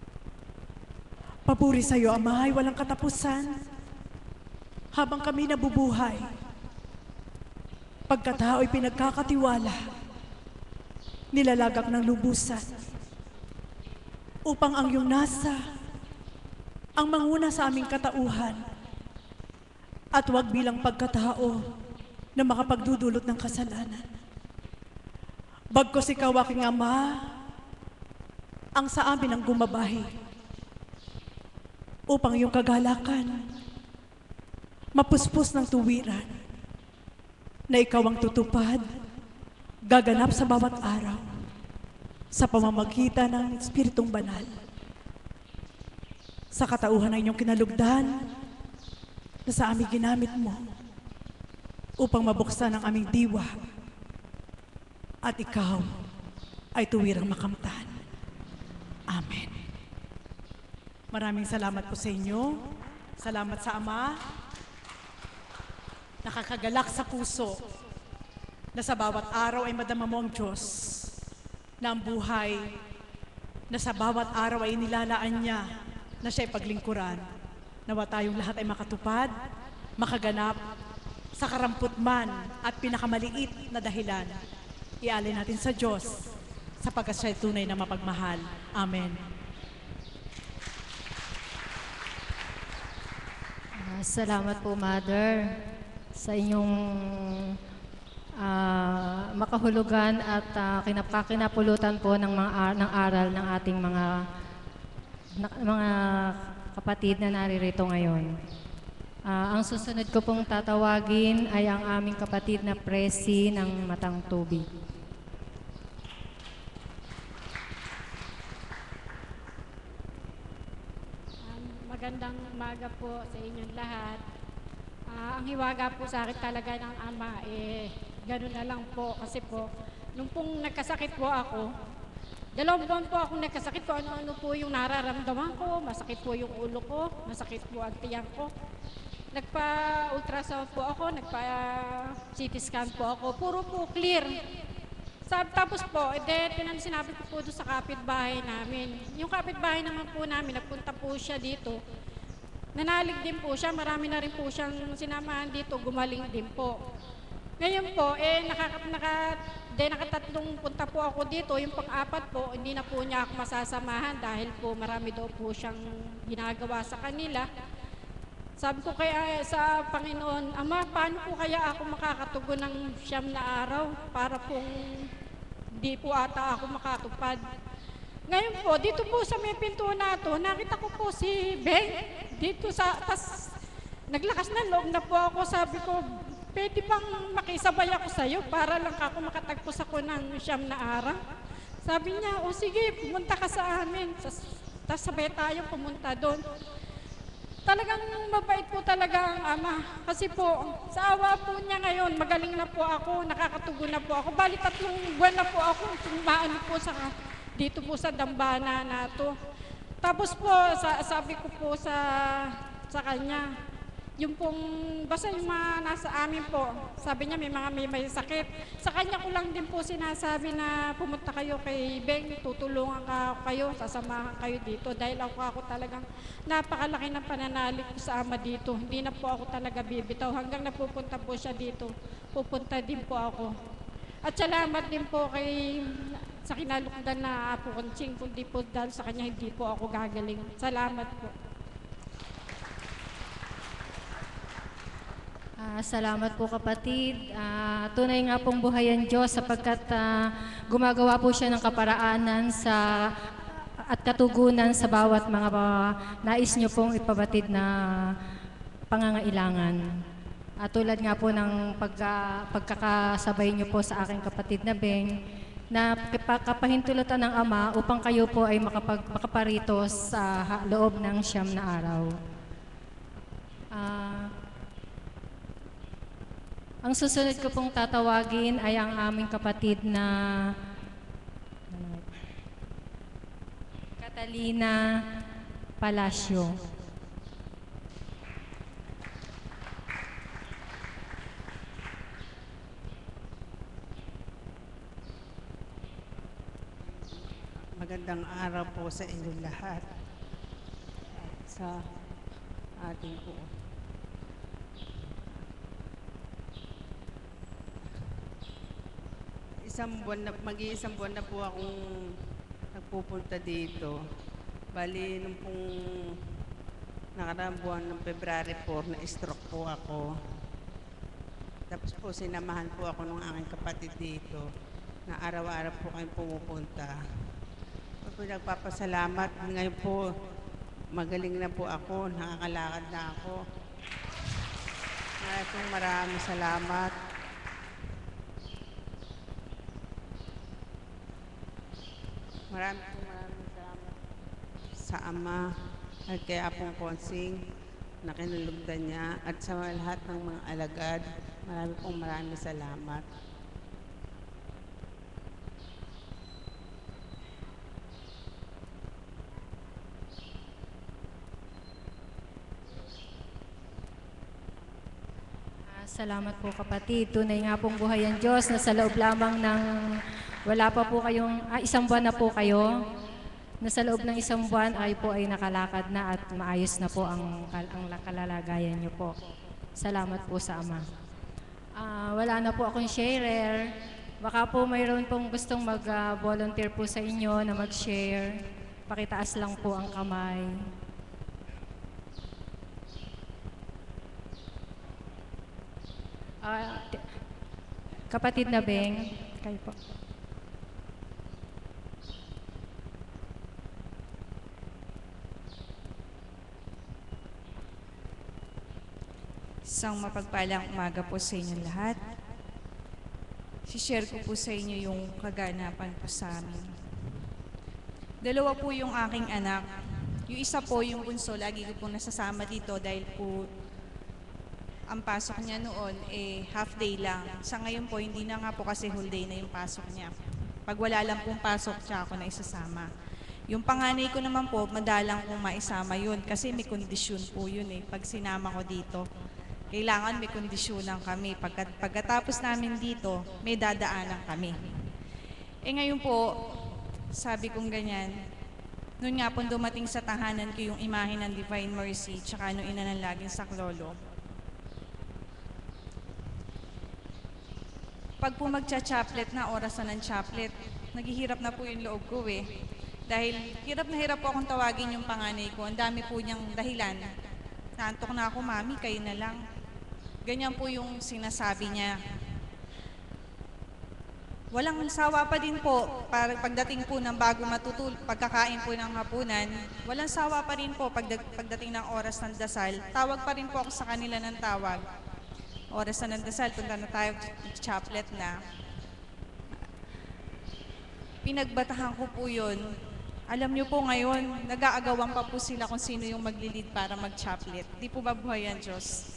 Papuri sa iyo, Ama, ay walang katapusan. Habang kami nabubuhay, pagkatao'y pinagkakatiwala, nilalagak ng lubusan, upang ang iyong nasa, ang manguna sa aming katauhan, at huwag bilang pagkatao na makapagdudulot ng kasalanan. Bagkos ikaw, aking Ama, ang sa amin ang gumabahi, upang iyong kagalakan mapuspos ng tuwiran na ikaw ang tutupad, gaganap sa bawat araw sa pamamagitan ng Espiritong Banal. Sa katauhan ng inyong kinalugdan na sa aming ginamit mo upang mabuksan ang aming diwa at ikaw ay tuwirang makamtan. Amen. Maraming salamat po sa inyo. Salamat sa Ama. Nakakagalak sa puso na sa bawat araw ay madama mo ang Diyos, na ang buhay na sa bawat araw ay nilalaan niya na siya'y paglingkuran. Nawa tayong lahat ay makatupad, makaganap sa karampot man at pinakamaliit na dahilan, ialay natin sa Diyos sapagkat siya'y tunay na mapagmahal. Amen. Salamat po, Mother, sa inyong makahulugan at kinapulot po ng ng aral ng ating mga kapatid na naririto ngayon. Ang susunod ko pong tatawagin ay ang aming kapatid na Presi ng Matang Tubig. Magandang umaga po sa inyong lahat. Ang hiwaga po sa akin talaga ng Ama, gano'n na lang po. Kasi po, nung pong nagkasakit po ako, 2 buwan po ako nagkasakit po, ano-ano po yung nararamdaman ko, masakit po yung ulo ko, masakit po ang tiyan ko. Nagpa-ultrasound po ako, nagpa-CT scan po ako, puro po clear. Tapos po, sinabi ko po doon sa kapitbahay namin. Yung kapitbahay naman po namin, nagpunta po siya dito. Nanalig din po siya, marami na rin po siyang sinamahan dito, gumaling din po. Ngayon po, nakatatlong punta po ako dito, yung pang-apat po, hindi na po niya ako masasamahan dahil po marami daw po siyang ginagawa sa kanila. Sabi ko kaya sa Panginoon, Ama, paano po kaya ako makakatugon ng 9 na araw para pong di po ata ako makatupad. Ngayon po, dito po sa may pinto na to, nakita ko po si Beng dito naglakas na loob na po ako, sabi ko, pwede bang makisabay ako sa'yo para lang ako makatagpos ako ng 9 na araw? Sabi niya, o sige, pumunta ka sa amin. Tapos sabay tayong pumunta doon. Talagang mabait po talaga ang Ama. Kasi po, sa awa po niya ngayon, magaling na po ako, nakakatugon na po ako. Bali 3 buwan na po ako, tumaan po dito po sa dambana na to. Tapos po, sabi ko po sa kanya, yung pong, basta yung mga nasa amin po, sabi niya may sakit. Sa kanya ko lang din po sinasabi na pumunta kayo kay Beng, tutulungan kayo, sasamahan kayo dito. Dahil ako talagang napakalaki ng pananalig ko sa Ama dito. Hindi na po ako talaga bibitaw. Hanggang napupunta po siya dito, pupunta din po ako. At salamat din po sa kinalukdan na Apo Konching, kundi po dahil sa kanya hindi po ako gagaling. Salamat po. Salamat po, kapatid. Tunay nga pong buhay ang Diyos sapagkat gumagawa po siya ng kaparaanan at katugunan sa bawat mga nais niyo pong ipabatid na pangangailangan. Tulad nga po ng pagkakasabay niyo po sa aking kapatid na Beng, na kapahintulutan ng Ama upang kayo po ay makaparito sa loob ng 9 na araw. Ang susunod ko pong tatawagin ay ang aming kapatid na Catalina Palacio. Magandang araw po sa inyong lahat. Sa ating po. Mag-iisang buwan na po akong nagpupunta dito. Bali, nung pong nakaraang buwan ng February 4, na-stroke po ako. Tapos po, sinamahan po ako ng aking kapatid dito na araw-araw po kayong pumupunta. Po, nagpapasalamat. Ngayon po, magaling na po ako, nakakalakad na ako. Maraming salamat. Maraming salamat sa Ama at kay Apong Konsing na kinulugdan niya at sa lahat ng mga alagad. Maraming salamat. Salamat po, kapatid. Tunay nga pong buhay ang Diyos na sa loob lamang ng wala pa po kayong, 1 buwan na po kayo, na sa loob ng 1 buwan ay po ay nakalakad na at maayos na po ang kalalagayan niyo po. Salamat po sa Ama. Wala na po akong sharer. Baka po mayroon pong gustong mag-volunteer po sa inyo na mag-share. Pakitaas lang po ang kamay. Kapatid na Beng, kayo po. Isang mapagpalang umaga po sa inyo lahat. Si-share ko po sa inyo yung kaganapan po sa amin. Dalawa po yung aking anak. Yung isa po, yung bunso, lagi ko pong nasasama dito dahil po ang pasok niya noon half day lang. Sa ngayon po, hindi na nga po kasi whole day na yung pasok niya. Pag wala lang pong pasok, siya ako na isasama. Yung panganay ko naman po, madalang kong maisama yun kasi may kondisyon po yun pag sinama ko dito. Kailangan may kondisyonan kami. Pagkatapos namin dito, may dadaanan kami. Ngayon po, sabi kong ganyan, noon nga po dumating sa tahanan ko yung imahe ng Divine Mercy tsaka nung inanalagin sa Klolo. Pag po magcha-chaplet na, orasan ng chaplet, naghihirap na po yung loob ko Dahil hirap na hirap po akong tawagin yung panganay ko. Ang dami po niyang dahilan. Naantok na ako, mami, kayo na lang. Ganyan po yung sinasabi niya. Walang sawa pa din po, para pagdating po ng bago pagkakain po ng hapunan, walang sawa pa rin po pagdating ng oras ng dasal. Tawag pa rin po ako sa kanila ng tawag. Oras na ng dasal, punta na tayo, chaplet na. Pinagbatahan ko po yun. Alam niyo po ngayon, nag-aagawan pa po sila kung sino yung maglilid para mag-chaplet. Di po ba buhay ang Diyos?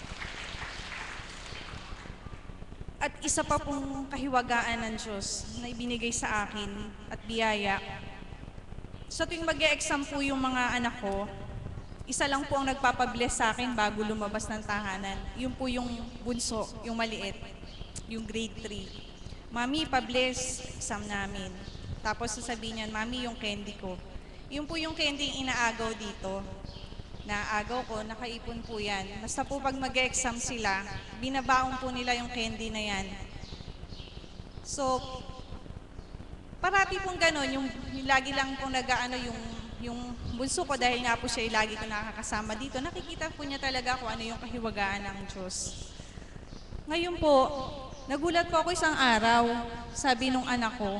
At isa pa pong kahiwagaan ng Diyos na ibinigay sa akin at biyaya. Sa tuwing mag-e-exam po yung mga anak ko, isa lang po ang nagpapabless sa akin bago lumabas ng tahanan. Yun po yung bunso, yung maliit, yung grade 3. Mami, pa-bless exam namin. Tapos sasabihin niyan, Mami, yung candy ko. Yun po yung candy inaagaw dito. Naagaw ko, nakaipon po yan. Basta po pag mag-exam sila, binabaon po nila yung candy na yan. So, parati pong gano'n, yung lagi lang pong nag-ano yung bunso ko dahil nga po siya lagi ko nakakasama dito. Nakikita po niya talaga kung ano yung kahiwagaan ng Diyos. Ngayon po, nagulat po ako isang araw, sabi nung anak ko,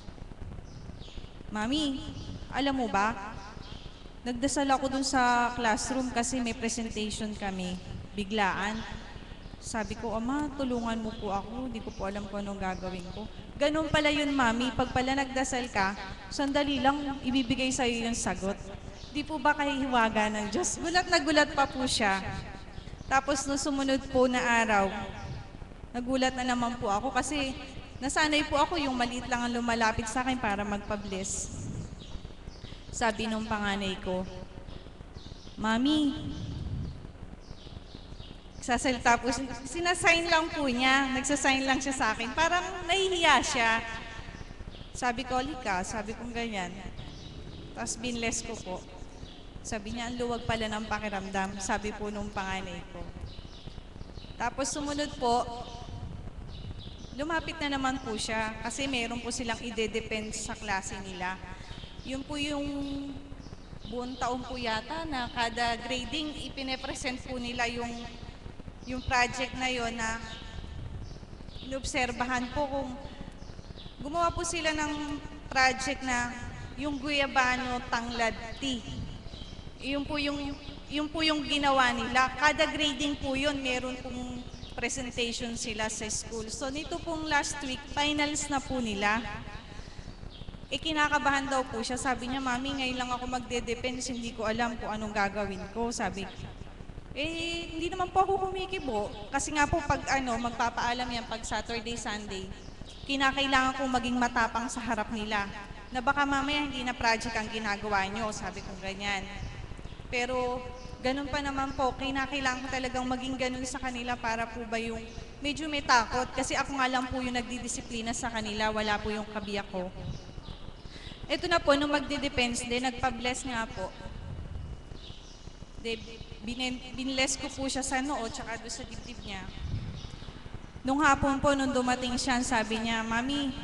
Mami, alam mo ba, nagdasal ako dun sa classroom kasi may presentation kami, biglaan. Sabi ko, Ama, tulungan mo po ako, hindi ko po alam kung anong gagawin ko. Ganun pala yun, Mami, pag pala nagdasal ka, sandali lang ibibigay sa'yo yung sagot. Di po ba kahihiwaga ng Diyos? Gulat na gulat pa po siya. Tapos nung sumunod po na araw, nagulat na naman po ako kasi nasanay po ako yung maliit lang ang lumalapit sa akin para magpa-bless. Sabi nung panganay ko, Mami, sasalita po, sinasign lang po niya, nagsasign lang siya sa akin, parang nahihiya siya. Sabi ko, Lika, sabi kong ganyan. Tapos binless ko po. Sabi niya, ang luwag pala ng pakiramdam, sabi po nung panganay ko. Tapos sumunod po, lumapit na naman po siya kasi meron po silang ide-depend sa klase nila. Yun po yung buong taon po yata na kada grading ipine-present po nila yung project na yon na inobserbahan po kung gumawa po sila ng project na yung Guyabano Tanglad Tea. Yun po yung ginawa nila. Kada grading po yun, meron pong presentation sila sa school. So nito pong last week, finals na po nila. Kinakabahan daw po siya. Sabi niya, Mami, ngayon lang ako magde-depends, hindi ko alam kung anong gagawin ko. Sabi, hindi naman po ako humikibo. Kasi nga po, pag magpapaalam yan, pag Saturday, Sunday, kinakailangan kong maging matapang sa harap nila. Na baka mamaya hindi na project ang ginagawa nyo. Sabi ko ganyan. Pero, ganun pa naman po, kinakailangan ko talagang maging ganun sa kanila para po ba yung medyo may takot. Kasi ako nga lang po yung nagdidisiplina sa kanila, wala po yung kabiyak ko. Ito na po, nung magde-depends din, nagpa-bless nga po. Binless ko po siya sa noo, tsaka doon sa dibdib niya. Nung hapon po, nung dumating siya, sabi niya, Mami,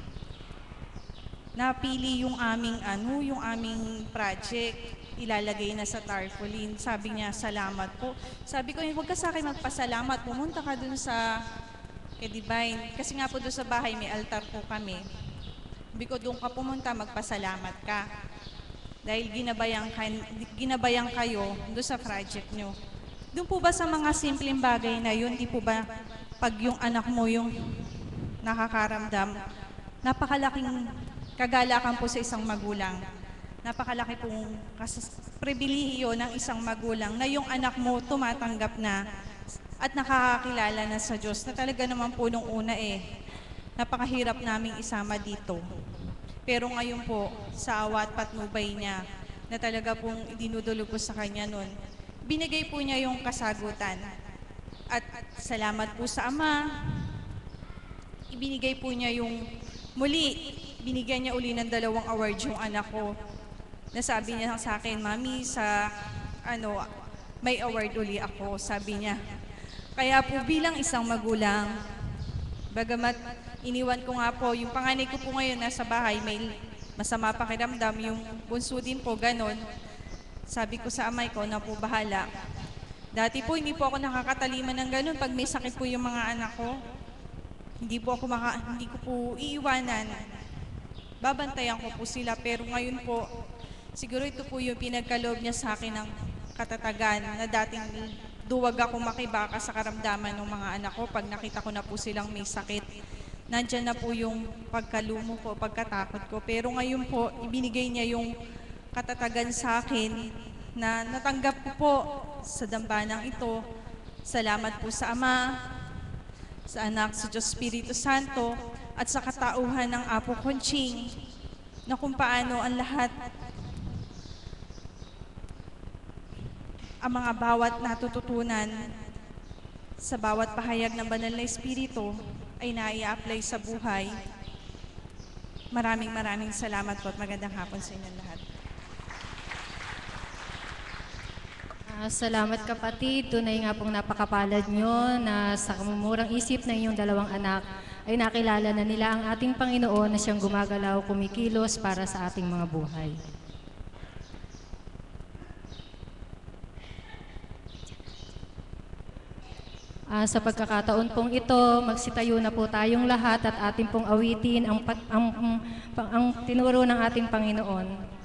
napili yung aming project, ilalagay na sa tarpaulin. Sabi niya, salamat po. Sabi ko, huwag ka sa akin magpasalamat, pumunta ka dun sa kay Divine. Kasi nga po doon sa bahay, may altar po kami. Sabi ko, doon ka pumunta, magpasalamat ka. Dahil ginabayan kayo doon sa project nyo. Doon po ba sa mga simpleng bagay na yun, di po ba pag yung anak mo yung nakakaramdam, napakalaking kagalakan po sa isang magulang. Napakalaki pong pribilehiyo ng isang magulang na yung anak mo tumatanggap na at nakakakilala na sa Diyos na talaga naman po nung una napakahirap naming isama dito. Pero ngayon po, sa awa at patnubay niya na talaga pong idinudulog ko sa kanya nun, binigay po niya yung kasagutan. At salamat po sa Ama, ibinigay po niya yung muli, binigyan niya uli ng 2 award yung anak ko. Nasabi niya sa akin, Mami, may award uli ako, sabi niya. Kaya po bilang isang magulang, bagamat iniwan ko nga po, yung panganay ko po ngayon nasa bahay, may masama pakiramdam, yung bunso din po, ganon. Sabi ko sa amay ko na po bahala. Dati po hindi po ako nakakataliman ng ganon pag may sakit po yung mga anak ko. Hindi ko po iiwanan. Babantayan ko po sila, pero ngayon po, siguro ito po yung pinagkaloob niya sa akin ng katatagan na dating duwag ako makibaka sa karamdaman ng mga anak ko pag nakita ko na po silang may sakit. Nandyan na po yung pagkalumo ko, pagkatakot ko. Pero ngayon po, ibinigay niya yung katatagan sa akin na natanggap ko po sa dambanang ito. Salamat po sa Ama, sa Anak, sa Diyos Espiritu Santo, at sa katauhan ng Apo Conching, na kung paano ang lahat, ang mga bawat natututunan sa bawat pahayag ng Banal na Espiritu ay nai-apply sa buhay. Maraming salamat po at magandang hapon sa inyong lahat. Salamat kapatid. Tunay nga pong napakapalad nyo na sa kamumurang isip ng inyong 2 anak ay nakilala na nila ang ating Panginoon na siyang gumagalaw, kumikilos para sa ating mga buhay. Sa pagkakataon pong ito, magsitayo na po tayong lahat at ating pong awitin ang tinuro ng ating Panginoon.